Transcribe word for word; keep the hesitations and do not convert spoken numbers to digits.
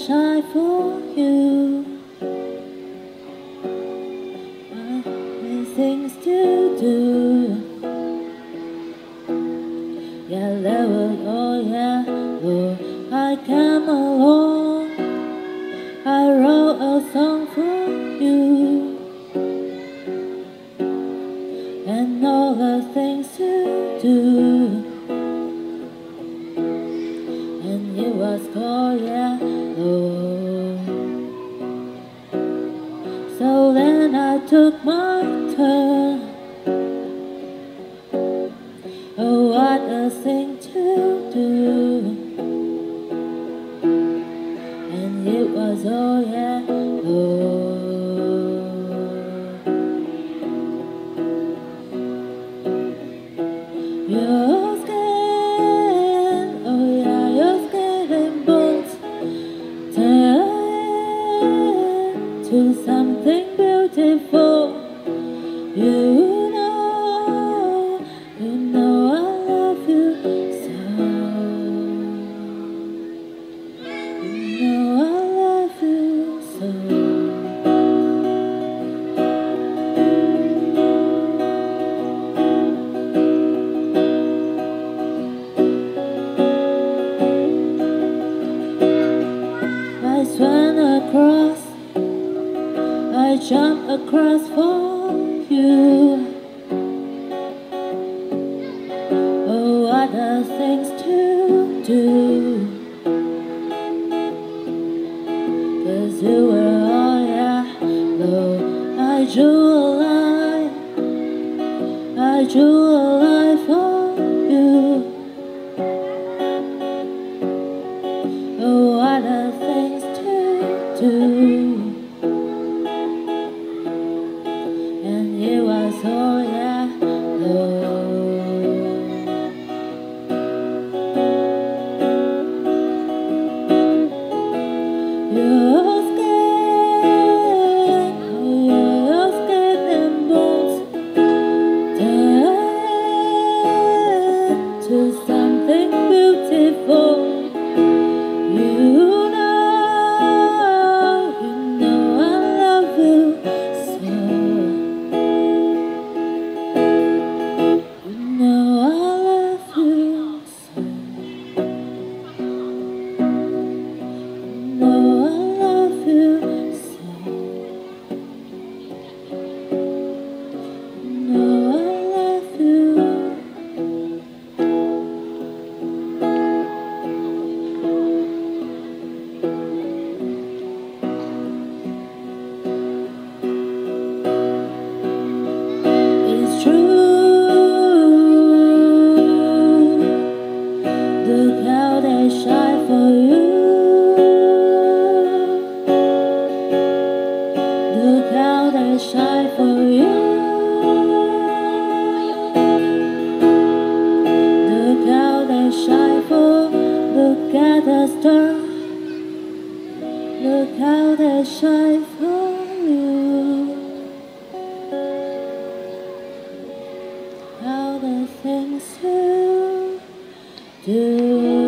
shine for you. Many things to do. Yeah, level, oh yeah, oh, I came along. I wrote a song for you, and all the things to do. And it was called yellow. So then I took my turn. Oh, what a thing to do. And it was all yellow. Your skin, oh yeah, your skin and bones turn to something beautiful. You know, you know I love you so. You know I love you so. I swam across, I jumped across for you. Oh, what are things to do? 'Cause you were all yellow. I drew a line, I drew a line for you. Oh, what are things to do? And it was all yellow. Your skin, oh yeah, your skin and bones turn to something beautiful. You know, you know I love you so. You know I love you so. You know I love you so. You know I love you. It's true. Look how they shine for you. Look how they shine for you. Look how they shine for. Look at the star. Look how they shine for you. How the things you do.